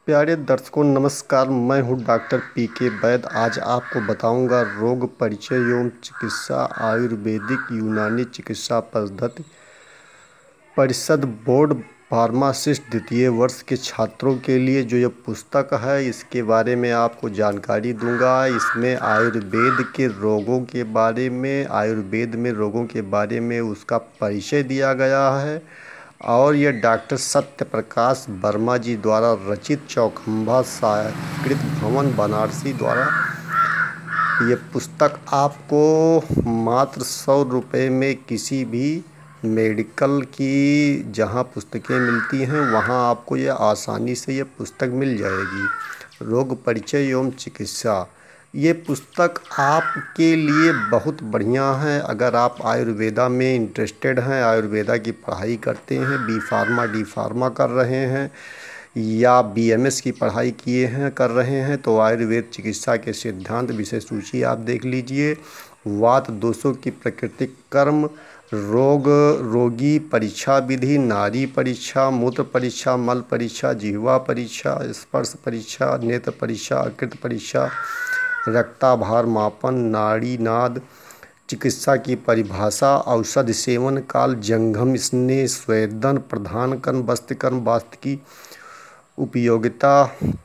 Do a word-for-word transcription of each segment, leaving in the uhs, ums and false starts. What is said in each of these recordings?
प्यारे दर्शकों नमस्कार। मैं हूं डॉक्टर पी के वैद। आज आपको बताऊंगा रोग परिचय एवं चिकित्सा आयुर्वेदिक यूनानी चिकित्सा पद्धति परिषद बोर्ड फार्मासिस्ट द्वितीय वर्ष के छात्रों के लिए जो यह पुस्तक है इसके बारे में आपको जानकारी दूंगा। इसमें आयुर्वेद के रोगों के बारे में आयुर्वेद में रोगों के बारे में उसका परिचय दिया गया है और यह डॉक्टर सत्य प्रकाश वर्मा जी द्वारा रचित चौखंबा साहित्यकृत भवन बनारसी द्वारा ये पुस्तक आपको मात्र सौ रुपये में किसी भी मेडिकल की जहां पुस्तकें मिलती हैं वहां आपको ये आसानी से ये पुस्तक मिल जाएगी। रोग परिचय एवं चिकित्सा ये पुस्तक आपके लिए बहुत बढ़िया है। अगर आप आयुर्वेदा में इंटरेस्टेड हैं, आयुर्वेदा की पढ़ाई करते हैं, बी फार्मा डी फार्मा कर रहे हैं या बी एम एस की पढ़ाई किए हैं कर रहे हैं तो आयुर्वेद चिकित्सा के सिद्धांत विषय सूची आप देख लीजिए। वात दोषों की प्राकृतिक कर्म, रोग रोगी परीक्षा विधि, नाड़ी परीक्षा, मूत्र परीक्षा, मल परीक्षा, जिह्वा परीक्षा, स्पर्श परीक्षा, नेत्र परीक्षा, अकृत परीक्षा, रक्ताभार मापन, नाड़ी नाद, चिकित्सा की परिभाषा, औषध सेवन काल, जंघम स्नेह, स्वेदन, प्रधानकर्म, वस्त्रकर्म, वास्तु की उपयोगिता,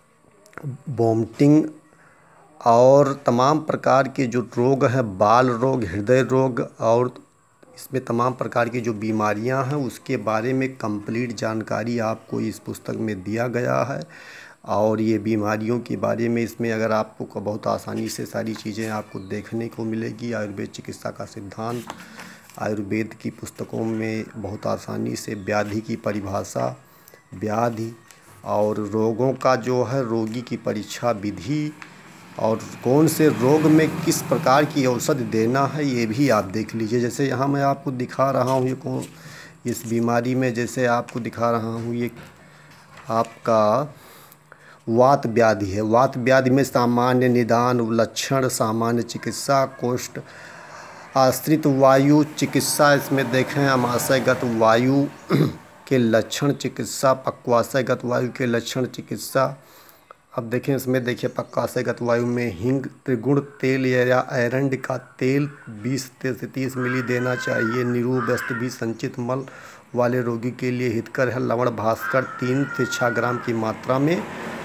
वोमिटिंग और तमाम प्रकार के जो रोग हैं, बाल रोग, हृदय रोग और इसमें तमाम प्रकार की जो बीमारियां हैं उसके बारे में कंप्लीट जानकारी आपको इस पुस्तक में दिया गया है। और ये बीमारियों के बारे में इसमें अगर आपको बहुत आसानी से सारी चीज़ें आपको देखने को मिलेगी। आयुर्वेद चिकित्सा का सिद्धांत आयुर्वेद की पुस्तकों में बहुत आसानी से व्याधि की परिभाषा, व्याधि और रोगों का जो है रोगी की परीक्षा विधि और कौन से रोग में किस प्रकार की औषधि देना है ये भी आप देख लीजिए। जैसे यहाँ मैं आपको दिखा रहा हूँ ये कौन इस बीमारी में जैसे आपको दिखा रहा हूँ ये आपका वात व्याधि है। वात व्याधि में सामान्य निदान, लक्षण, सामान्य चिकित्सा, कोष्ठ आश्रित वायु चिकित्सा, इसमें देखें आमाशयगत वायु के लक्षण चिकित्सा, पक्वाशयगत वायु के लक्षण चिकित्सा। अब देखें इसमें देखिए पक्वाशयगत वायु में हींग त्रिगुण तेल या एरंड का तेल बीस से तीस मिली देना चाहिए। निरूबस्त भी संचित मल वाले रोगी के लिए हितकर है। लवण भास्कर तीन से छः ग्राम की मात्रा में,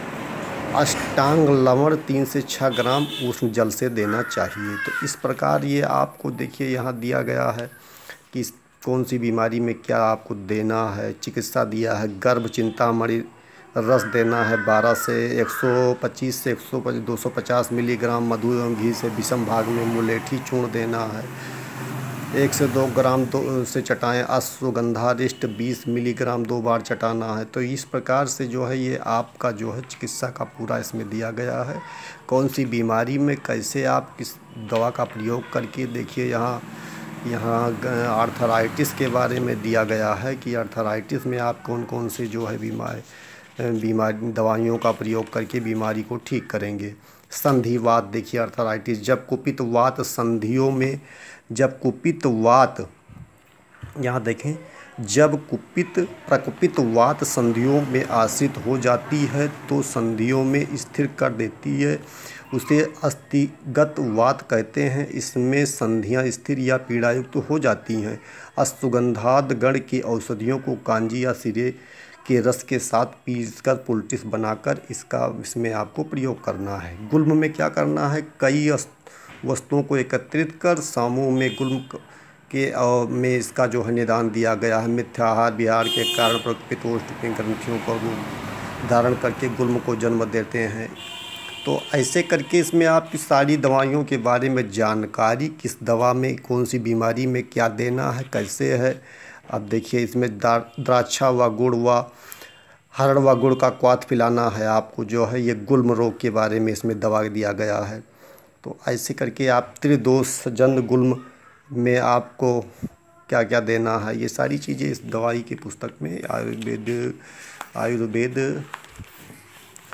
अष्टांग लवण तीन से छः ग्राम उष्ण जल से देना चाहिए। तो इस प्रकार ये आपको देखिए यहाँ दिया गया है कि कौन सी बीमारी में क्या आपको देना है। चिकित्सा दिया है गर्भ चिंतामणि रस देना है बारह से एक सौ पच्चीस से एक सौ दो सौ पचास मिलीग्राम मधु एवं घी से विषम भाग में मुलेठी चूर्ण देना है। एक से दो ग्राम दो से चटाएँ। अश्वगंधारिष्ट बीस मिलीग्राम दो बार चटाना है। तो इस प्रकार से जो है ये आपका जो है चिकित्सा का पूरा इसमें दिया गया है। कौन सी बीमारी में कैसे आप किस दवा का प्रयोग करके देखिए यहाँ यहाँ आर्थराइटिस के बारे में दिया गया है कि आर्थराइटिस में आप कौन कौन से जो है बीमारी बीमारी दवाइयों का प्रयोग करके बीमारी को ठीक करेंगे। संधिवात देखिए आर्थराइटिस जब कुपित वात संधियों में जब कुपित वात यहाँ देखें जब कुपित प्रकुपित वात संधियों में आश्रित हो जाती है तो संधियों में स्थिर कर देती है, उसे अस्थिगत वात कहते हैं। इसमें संधियां स्थिर या पीड़ायुक्त हो जाती हैं। अश्वगंधाद गण की औषधियों को कांजी या सिरे के रस के साथ पीसकर पुलटिस बनाकर इसका इसमें आपको प्रयोग करना है। गुल्म में क्या करना है, कई वस्तुओं को एकत्रित कर समूह में गुल्म के और में इसका जो है निदान दिया गया है। मिथ्याहार विहार के कारण प्रपितोष्ठ ग्रंथियों को धारण करके गुल्म को जन्म देते हैं। तो ऐसे करके इसमें आपकी सारी दवाइयों के बारे में जानकारी, किस दवा में कौन सी बीमारी में क्या देना है कैसे है। अब देखिए इसमें द्राक्षा व गुड़ व हरड़ व गुड़ का क्वाथ पिलाना है आपको जो है। ये गुल्म रोग के बारे में इसमें दवा दिया गया है। तो ऐसे करके आप त्रिदोष जन गुल्म में आपको क्या क्या देना है ये सारी चीज़ें इस दवाई की पुस्तक में आयुर्वेद आयुर्वेद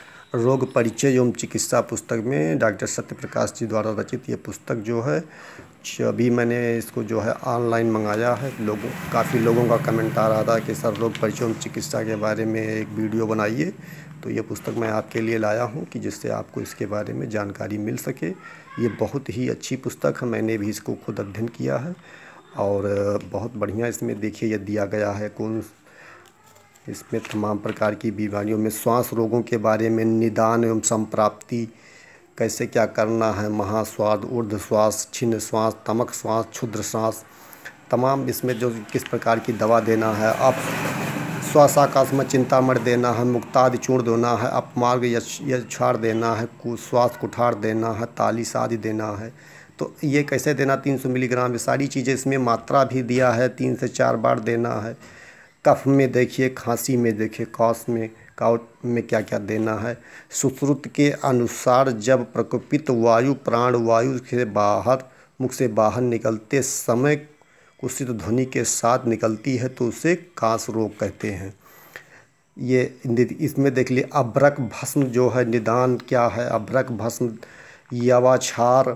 रोग परिचय एवं चिकित्सा पुस्तक में डॉक्टर सत्य प्रकाश जी द्वारा रचित ये पुस्तक जो है अभी मैंने इसको जो है ऑनलाइन मंगाया है। लोगों काफ़ी लोगों का कमेंट आ रहा था कि सर रोग परिचय एवं चिकित्सा के बारे में एक वीडियो बनाइए, तो ये पुस्तक मैं आपके लिए लाया हूँ कि जिससे आपको इसके बारे में जानकारी मिल सके। ये बहुत ही अच्छी पुस्तक है, मैंने भी इसको खुद अध्ययन किया है और बहुत बढ़िया इसमें देखिए ये दिया गया है। कौन इसमें तमाम प्रकार की बीमारियों में श्वास रोगों के बारे में निदान एवं संप्राप्ति, कैसे क्या करना है, महाश्वास, ऊर्ध्व श्वास, छिन्न श्वास, तमक श्वास, क्षुद्र श्वास, तमाम इसमें जो किस प्रकार की दवा देना है, आप श्वासाकाश में चिंतामणि देना है, मुक्तादि चूर्ण देना है, अपमार्ग यक्षार देना है, श्वास कुठार देना है, तालिस आदि देना है। तो ये कैसे देना, तीन सौ मिलीग्राम, ये सारी चीज़ें इसमें मात्रा भी दिया है, तीन से चार बार देना है। कफ में देखिए, खांसी में देखिए, कॉस में काउट में क्या क्या देना है। सुश्रुत के अनुसार जब प्रकोपित वायु प्राण वायु से बाहर मुख से बाहर निकलते समय कुत्सित ध्वनि के साथ निकलती है तो उसे कास रोग कहते हैं। ये इसमें देख लिए अभ्रक भस्म जो है, निदान क्या है, अभ्रक भस्म, यवाक्षार,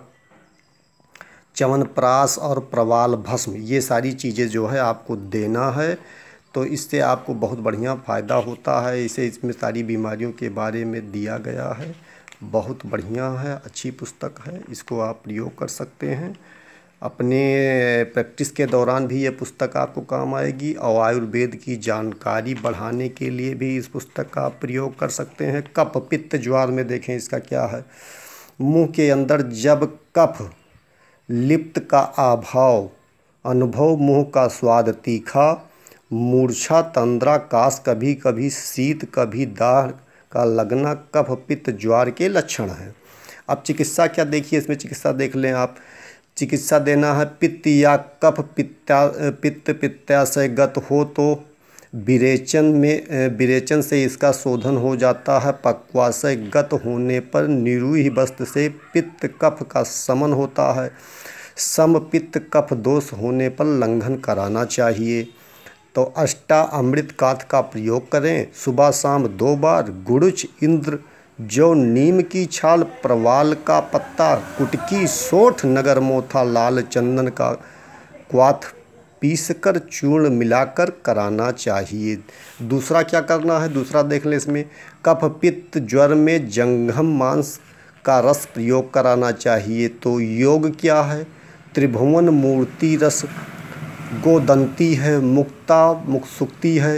च्यवनप्राश और प्रवाल भस्म, ये सारी चीज़ें जो है आपको देना है। तो इससे आपको बहुत बढ़िया फ़ायदा होता है। इसे इसमें सारी बीमारियों के बारे में दिया गया है। बहुत बढ़िया है, अच्छी पुस्तक है, इसको आप प्रयोग कर सकते हैं। अपने प्रैक्टिस के दौरान भी ये पुस्तक आपको काम आएगी और आयुर्वेद की जानकारी बढ़ाने के लिए भी इस पुस्तक का आप प्रयोग कर सकते हैं। कफ पित्त ज्वार में देखें इसका क्या है, मुंह के अंदर जब कफ लिप्त का अभाव, अनुभव मुंह का स्वाद तीखा, मूर्छा, तंद्रा, कास, कभी कभी शीत, कभी दाह का लगना कफ पित्त ज्वार के लक्षण हैं। अब चिकित्सा क्या देखिए, इसमें चिकित्सा देख लें आप। चिकित्सा देना है, पित्त या कफ पित्ता पित्त पित्ताशय गत हो तो विरेचन में विरेचन से इसका शोधन हो जाता है। पक्वाशय गत होने पर निरूही वस्त्र से पित्त कफ का समन होता है। सम पित्त कफ दोष होने पर लंघन कराना चाहिए। तो अष्टा अमृत काथ का प्रयोग करें, सुबह शाम दो बार। गुड़ुच, इंद्र, जो, नीम की छाल, प्रवाल का पत्ता, कुटकी, सोठ, नगर मोथा, लाल चंदन का क्वाथ पीसकर चूर्ण मिलाकर कराना चाहिए। दूसरा क्या करना है, दूसरा देख लें इसमें। कफ पित्त ज्वर में जंघम मांस का रस प्रयोग कराना चाहिए। तो योग क्या है, त्रिभुवन मूर्ति रस, गोदंती है, मुक्ता मुक्सुक्ति है,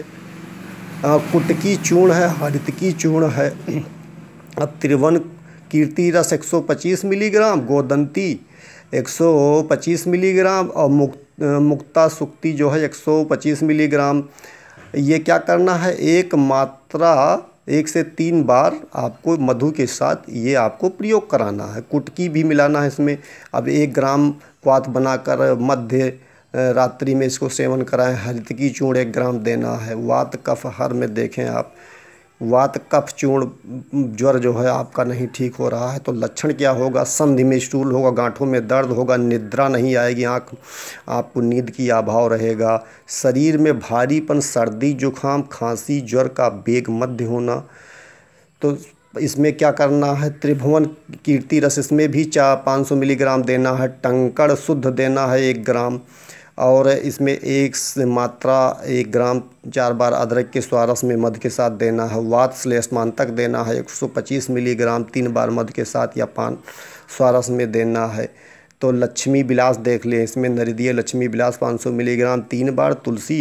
कुटकी चूर्ण है, हरितकी चूर्ण है। अब त्रिवन कीर्ति रस एक सौ पच्चीस मिलीग्राम, गोदंती एक सौ पच्चीस मिलीग्राम और मुक्त मुक्ता सुक्ति जो है एक सौ पच्चीस मिलीग्राम। ये क्या करना है, एक मात्रा एक से तीन बार आपको मधु के साथ ये आपको प्रयोग कराना है। कुटकी भी मिलाना है इसमें। अब एक ग्राम क्वाथ बनाकर मध्य रात्रि में इसको सेवन कराएं। हरितकी चूर्ण एक ग्राम देना है। वात कफ हर में देखें आप, वात कफ चूर्ण ज्वर जो है आपका नहीं ठीक हो रहा है तो लक्षण क्या होगा, संधि में स्टूल होगा, गांठों में दर्द होगा, निद्रा नहीं आएगी, आँख आपको नींद की अभाव रहेगा, शरीर में भारीपन, सर्दी जुखाम, खांसी, ज्वर का वेग मध्य होना। तो इसमें क्या करना है, त्रिभुवन कीर्ति रस इसमें भी चार पाँच सौ मिलीग्राम देना है। टंकड़ शुद्ध देना है एक ग्राम और इसमें एक मात्रा एक ग्राम चार बार अदरक के स्वारस में मध के साथ देना है। वात श्लेष्मान तक देना है एक सौ पच्चीस मिलीग्राम तीन बार मध के साथ या पान स्वारस में देना है। तो लक्ष्मी विलास देख लें, इसमें नरिदीय लक्ष्मी विलास पाँच सौ मिलीग्राम तीन बार तुलसी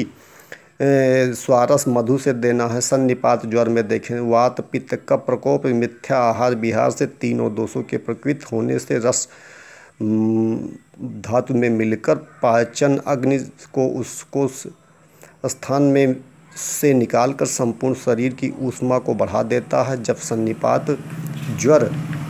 स्वारस मधु से देना है। सन्निपात ज्वर में देखें, वात पित्त का प्रकोप, मिथ्या आहार विहार से तीनों दोषों के प्रकृत होने से रस धातु में मिलकर पाचन अग्नि को उसको स्थान में से निकालकर संपूर्ण शरीर की ऊष्मा को बढ़ा देता है। जब सन्निपात ज्वर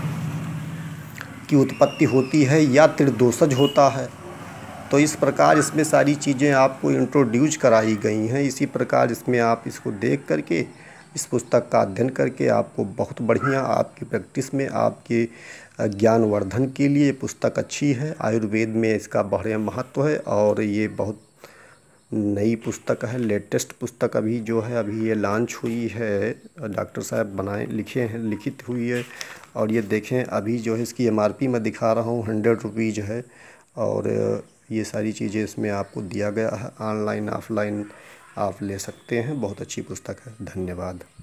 की उत्पत्ति होती है या त्रिदोषज होता है तो इस प्रकार इसमें सारी चीज़ें आपको इंट्रोड्यूस कराई गई हैं। इसी प्रकार इसमें आप इसको देख करके इस पुस्तक का अध्ययन करके आपको बहुत बढ़िया आपकी प्रैक्टिस में आपके ज्ञानवर्धन के लिए पुस्तक अच्छी है। आयुर्वेद में इसका बढ़िया महत्व है और ये बहुत नई पुस्तक है, लेटेस्ट पुस्तक अभी जो है अभी ये लॉन्च हुई है, डॉक्टर साहब बनाए लिखे हैं लिखित हुई है। और ये देखें अभी जो है इसकी एम आर पी मैं दिखा रहा हूँ हंड्रेड रुपीज़ है और ये सारी चीज़ें इसमें आपको दिया गया है। ऑनलाइन ऑफलाइन आप ले सकते हैं, बहुत अच्छी पुस्तक है। धन्यवाद।